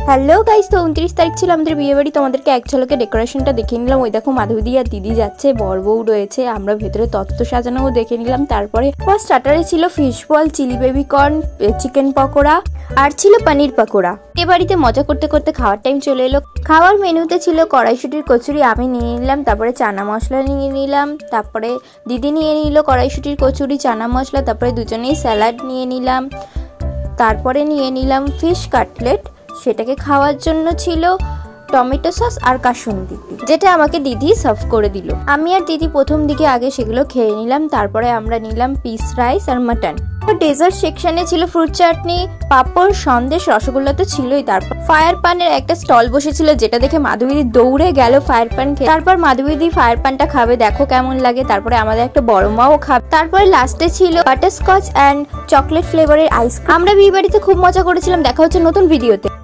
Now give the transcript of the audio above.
Hello guys, তো 29 তারিখ ছিল আমাদের বিয়ে বাড়ি। তোমাদেরকে এক ঝলকে ডেকোরেশনটা দেখে নিলাম। ওই দেখো মাধবীদি আর দিদি যাচ্ছে, বর বউ রয়েছে, আমরা ভেতরে তত্ত্ব সাজানোও দেখে নিলাম। তারপরে ফার্স্ট স্টার্টারে ছিল fish ball, chilli baby corn, chicken pakora আর ছিল পনির পকোড়া। এ বাড়িতে মজা করতে করতে খাওয়ার টাইম চলে এলো। খাওয়ার মেনুতে ছিল কড়াইশুটির কচুরি, আমি নিয়ে নিলাম। তারপরে চানা মশলা নিয়ে নিলাম। তারপরে দিদি নিয়ে নিল কড়াইশুটির কচুরি, চানা মশলা। তারপরে দুজনেই স্যালাড নিয়ে নিলাম। তারপরে নিয়ে নিলাম ফিশ কাটলেট, সেটাকে খাওয়ার জন্য ছিল টমেটো সস আর কাসুন্দি, যেটা আমাকে দিদি সার্ভ করে দিল। আমি আর দিদি প্রথম দিকে আগে সেগুলো খেয়ে নিলাম। তারপরে আমরা নিলাম পিস রাইস আর মাটন। ডেজার্ট সেকশনে ছিল ফ্রুট চাটনি, পাপড়, সন্দেশ, রসগোল্লা তো ছিলই। তারপর ফায়ার পানের একটা স্টল বসেছিল, যেটা দেখে মাধবীদি দৌড়ে গেল ফায়ার পান খেয়ে। তারপর মাধবীদি ফায়ার পানটা খাবে, দেখো কেমন লাগে। তারপরে আমাদের একটা বড় মাও খাবে। তারপরে লাস্টে ছিল বাটারস্কচ অ্যান্ড চকলেট ফ্লেভারের আইসক্রিম। আমরা বিয়ে বাড়িতে খুব মজা করেছিলাম। দেখা হচ্ছে নতুন ভিডিওতে।